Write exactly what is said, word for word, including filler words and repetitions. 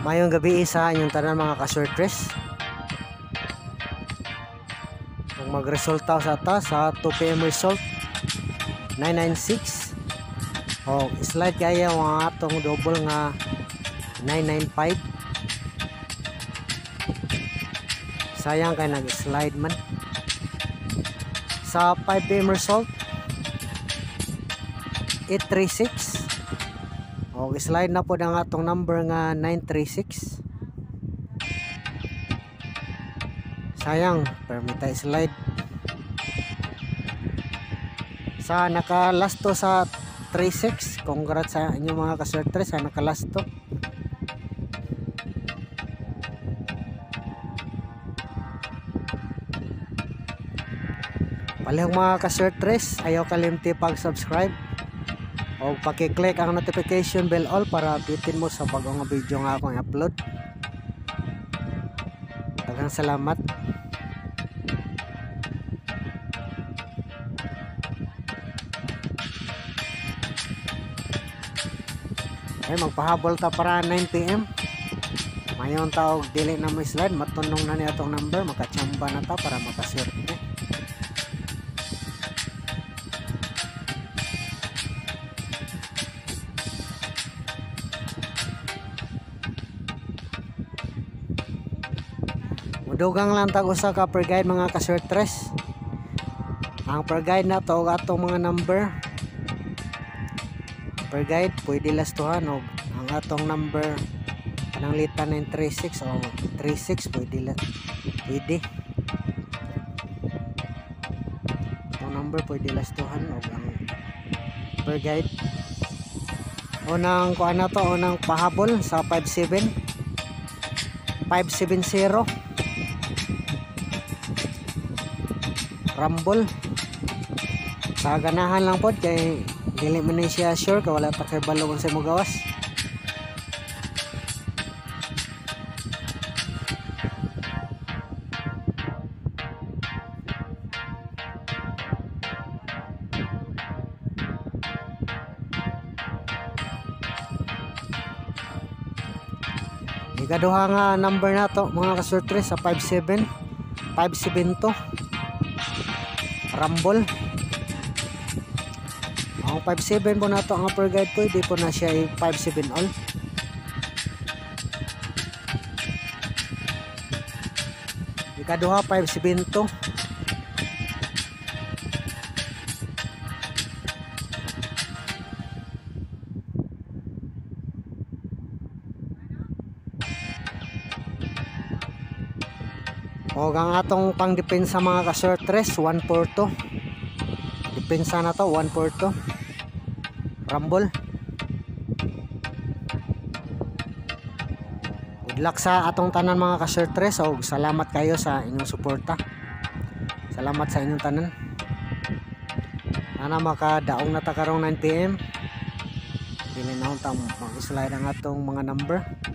Mayong gabi sa inyong tanan mga ka-surtres. Kung magresulta sa ta sa two p m result nine ninety-six. O slide kaya ang atong double nga nine ninety-five. Sayang kay nag-slide man. Sa five p m result eight thirty-six. O slide na po ang atong number nga nine thirty-six. Sayang, permita slide. Sa nakalasto sa thirty-six. Congrats sa inyo mga ka-surtres sa nakalasto. Palihog mga ka-surtres, ayaw kalimti pag-subscribe o paki-click ang notification bell all para updatein mo sa bagong video nga akong upload. Daghang salamat. Ay magpahabol ta para nine p m Mayon taog dili na mo slide, matunong na ni atong number, makachamba na ta para makaswerte. Mudugang lang tag usa ka per guide mga ka-surtres. Ang per guide na to atong mga number. Per guide pwede lastuhan og ang atong number anang lita nine thirty-six o thirty-six pwede la pwede. Ang number pwede lastuhan og ang per guide. Unang kuan na to, unang pahabol sa five seven five seven zero. Rumble sa ganahan lang po kay dili man ni siya sure kay wala pa kay balo kung sa mo gawas. Ikaduha nga number na to mga ka-surtres sa five seven five seven two. Rumble. Ang five seven po na ito ang upper guide po, hindi po na siya five seven all. Ikaduha five seven two. O ang atong pang depensa mga ka-surtres one four two. Depensa na to one four two. Rumble. Good luck sa atong tanan mga ka-surtres o salamat kayo sa inyong suporta. Salamat sa inyong tanan. Sana makadaong na ta karong nine p m Dili na unta mag-slide ang atong mga number.